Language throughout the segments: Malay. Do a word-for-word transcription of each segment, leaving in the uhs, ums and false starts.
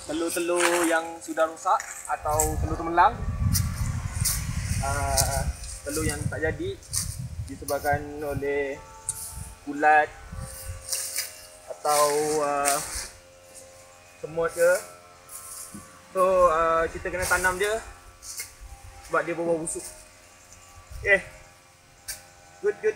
telur-telur yang sudah rosak atau telur temelang. Uh, telur yang tak jadi disebabkan oleh ulat atau uh, semut ke. So uh, kita kena tanam dia sebab dia berbau busuk. Okay, good good.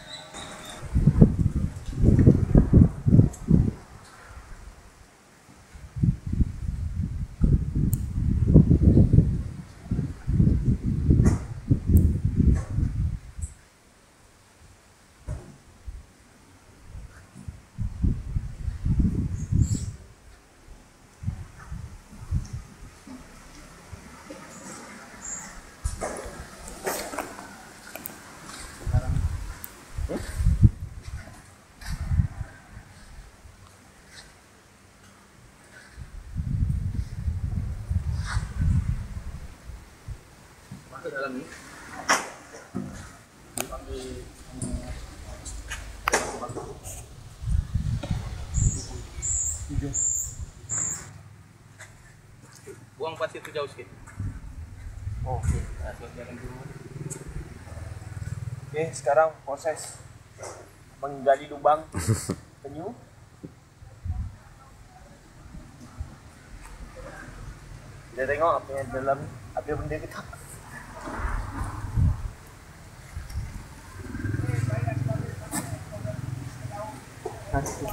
Masuk dalam ni. Ambil tujuh. Buang pasir tu jauh sikit. Oh, okey. Masuk jalan dulu. Okey, sekarang proses menggali lubang penyu. Kita tengok apa yang dalam, apa benda ke tak. Nanti.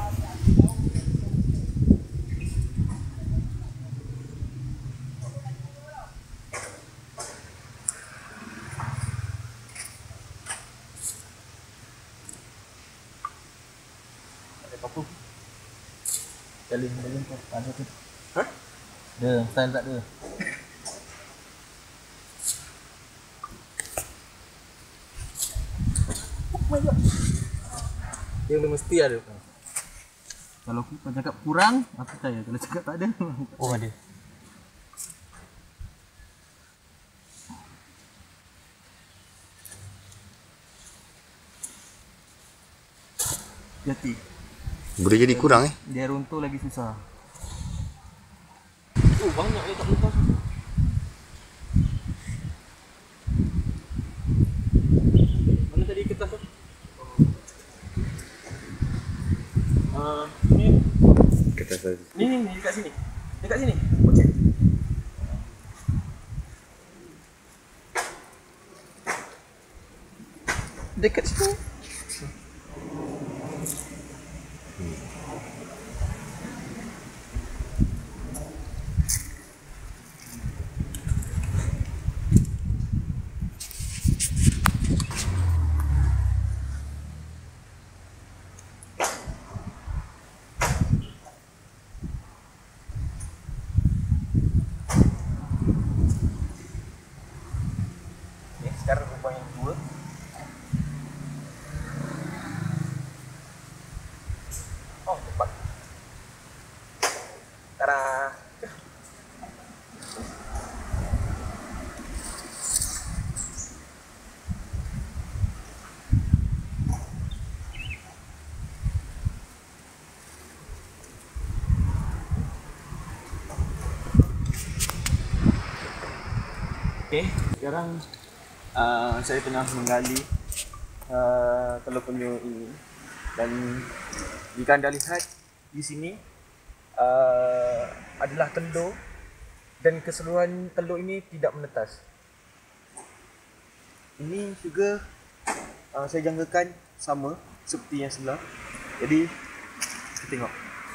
Ada papu. Jaling, jaling tu. Ada tu. Hah? Ada, style tak ada. Oh my god. Yang dia mesti ada. Kalau kau cakap kurang, aku percaya. Kalau cakap tak ada, oh ada. Jati. Boleh jadi kurang eh. Dia runtuh lagi susah. Oh banyak dia tak lepas. Mana tadi kertas tu? Uh, ni. Kertas tadi. Ni ni ni dekat sini. Dekat sini. Okey. Dekat situ. Sekarang lubang yang kedua. Oh cepat. Tada. Okay, sekarang uh, saya tengah menggali uh, telur penyu ini, dan jika anda lihat di sini uh, adalah telur, dan keseluruhan telur ini tidak menetas. Ini juga uh, saya jangkakan sama seperti yang sebelah. Jadi kita tengok.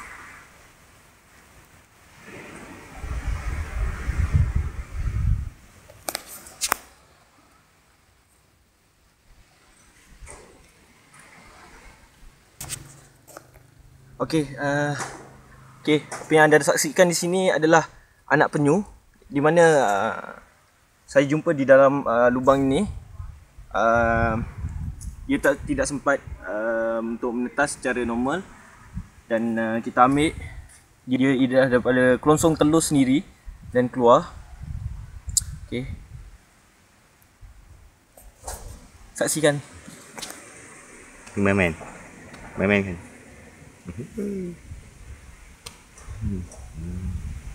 Okey, uh, okey, apa yang anda saksikan di sini adalah anak penyu, di mana uh, saya jumpa di dalam uh, lubang ini. Uh, ia tak, tidak sempat uh, untuk menetas secara normal, dan uh, kita ambil dia, dia dah daripada kelongsong telur sendiri dan keluar. Okey, saksikan. Main-main. Main-main kan. Hmm. Hmm.